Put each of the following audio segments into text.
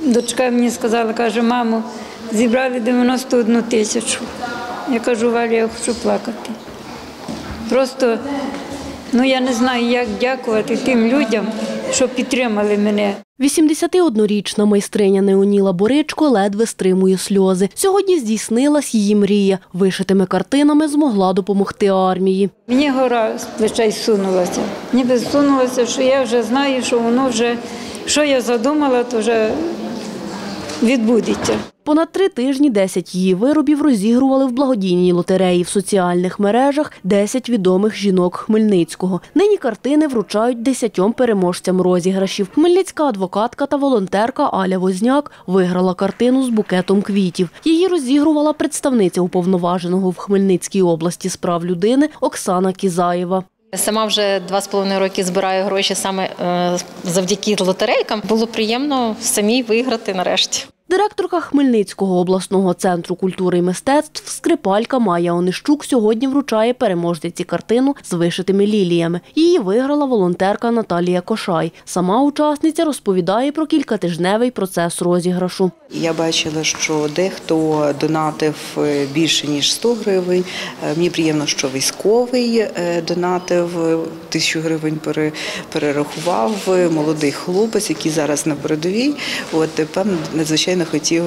Дочка мені сказала, каже, мамо, зібрали 91 тисячу. Я кажу, Валя, я хочу плакати. Просто, я не знаю, як дякувати тим людям, що підтримали мене. 81-річна майстриня Неоніла Боричко ледве стримує сльози. Сьогодні здійснилась її мрія. Вишитими картинами змогла допомогти армії. Мені гора з плечей сунулася. Ніби сунулася, що я вже знаю, що воно вже, що я задумала, то вже відбудеться. Понад 3 тижні 10 її виробів розігрували в благодійній лотереї. В соціальних мережах 10 відомих жінок Хмельницького. Нині картини вручають 10 переможцям розіграшів. Хмельницька адвокатка та волонтерка Аля Возняк виграла картину з букетом квітів. Її розігрувала представниця уповноваженого в Хмельницькій області з прав людини Оксана Кізаєва. Сама вже 2,5 роки збираю гроші саме завдяки лотерейкам. Було приємно самій виграти нарешті. Директорка Хмельницького обласного центру культури і мистецтв, скрипалька Майя Онищук сьогодні вручає переможниці картину з вишитими ліліями. Її виграла волонтерка Наталія Кошай. Сама учасниця розповідає про кількатижневий процес розіграшу. Я бачила, що дехто донатив більше, ніж 100 гривень. Мені приємно, що військовий донатив 1000 гривень, перерахував. Молодий хлопець, який зараз на передовій. Певно, надзвичайно хотів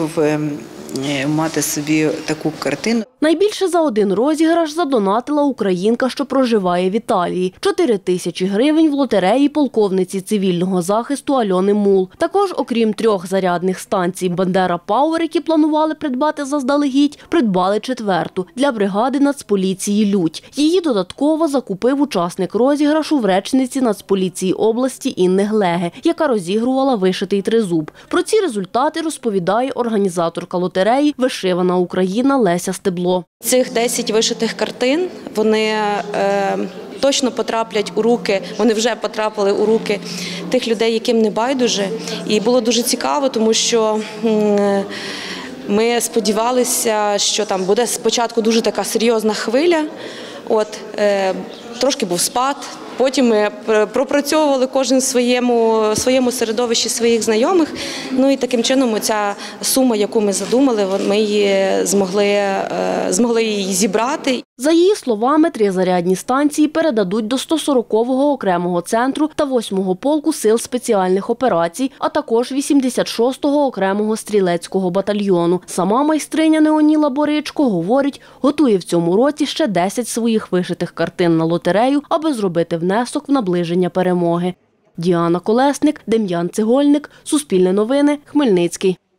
мати собі таку картину. Найбільше за один розіграш задонатила українка, що проживає в Італії. 4 тисячі гривень в лотереї полковниці цивільного захисту Альони Мул. Також, окрім 3 зарядних станцій «Бандера Пауер», які планували придбати заздалегідь, придбали 4-ту для бригади Нацполіції «Лють». Її додатково закупив учасник розіграшу в речниці Нацполіції області Інни Глеги, яка розігрувала вишитий тризуб. Про ці результати розповідає організаторка лотереї «Вишивана Україна» Леся Стебло. Цих 10 вишитих картин, вони точно потраплять у руки, вони вже потрапили у руки тих людей, яким не байдуже. І було дуже цікаво, тому що ми сподівалися, що там буде спочатку дуже така серйозна хвиля, трошки був спад. Потім ми пропрацьовували кожен в своєму середовищі своїх знайомих. І таким чином ця сума, яку ми задумали, ми її змогли її зібрати. За її словами, 3 зарядні станції передадуть до 140-го окремого центру та 8-го полку сил спеціальних операцій, а також 86-го окремого стрілецького батальйону. Сама майстриня Неоніла Боричко, говорить, готує в цьому році ще 10 своїх вишитих картин на лотерею, аби зробити внесок в наближення перемоги. Діана Колесник, Дем'ян Цегольник, Суспільне новини, Хмельницький.